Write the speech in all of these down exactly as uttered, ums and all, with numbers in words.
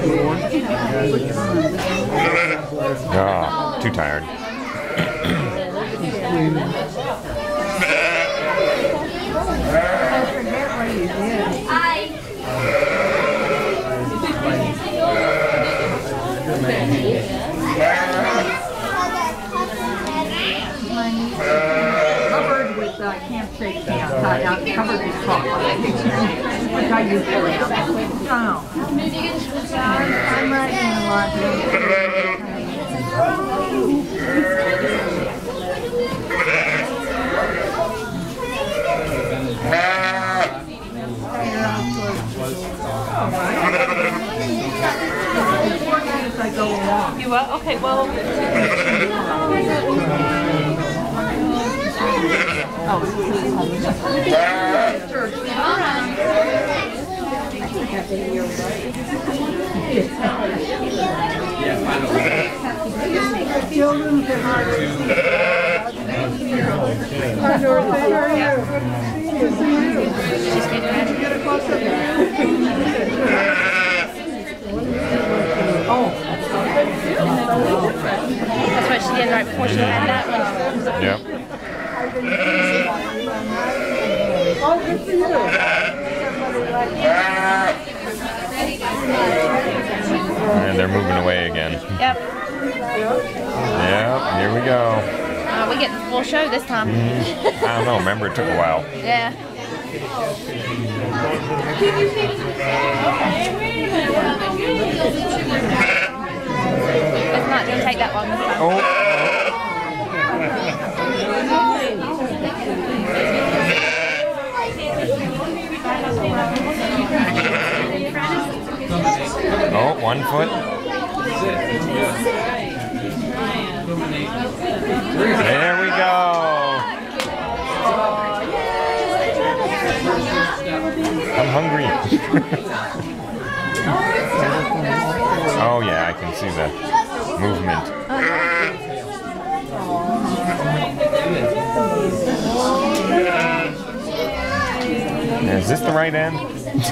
Oh, too tired. Covered with uh, camp safety outside, out covered with cloth. Which I usually am. No. I'm writing a lot. I go along. You what? Okay, well. Oh, children can hardly see. Hi, Dorothy. How are you? Good to see you. Get a close up. Oh. That's what she did right before she had that one. Yep. Oh, good for you. And they're moving away again. Yep. Yep, here we go. Uh, we get the full show this time. Mm-hmm. I don't know, remember it took a while. Yeah. It's not going to take that long this time. Oh. Oh, one foot. There we go. I'm hungry. Oh yeah, I can see the movement. Is this the right end?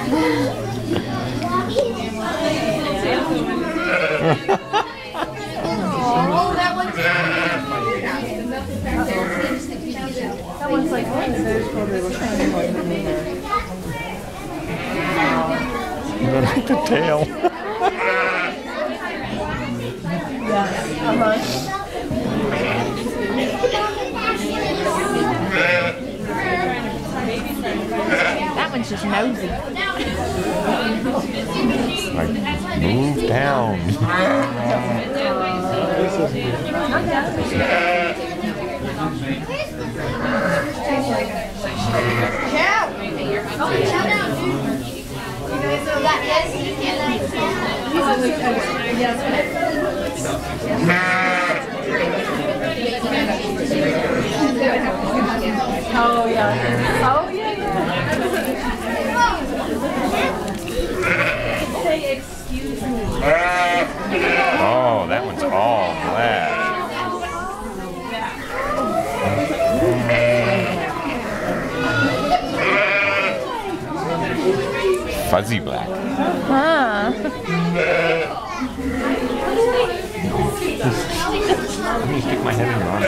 That one's like, oh, there's probably what's happening like Look at the tail. That one's just nosy. Like, move down. Oh yeah. Oh yeah. Say excuse me. Oh, that one's all black. Fuzzy black. Huh. Let me stick my head in your arm.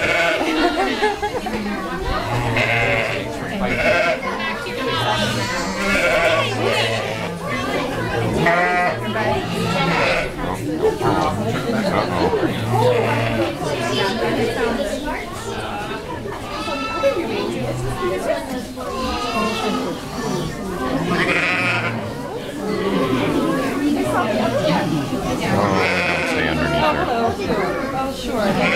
Oh, don't stay underneath her. Oh, sure.